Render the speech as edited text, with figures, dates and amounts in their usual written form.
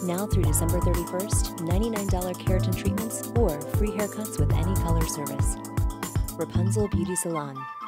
Now through December 31st, $99 keratin treatments or free haircuts with any color service. Rapunzel Beauty Salon.